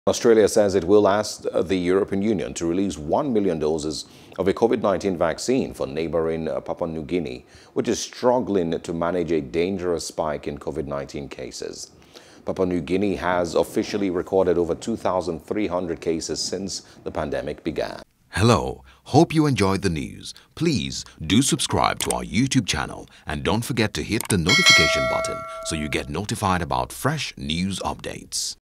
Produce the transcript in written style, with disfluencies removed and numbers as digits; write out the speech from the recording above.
Australia says it will ask the European Union to release 1 million doses of a COVID-19 vaccine for neighbouring Papua New Guinea, which is struggling to manage a dangerous spike in COVID-19 cases. Papua New Guinea has officially recorded over 2,300 cases since the pandemic began. Hello, hope you enjoyed the news. Please do subscribe to our YouTube channel and don't forget to hit the notification button so you get notified about fresh news updates.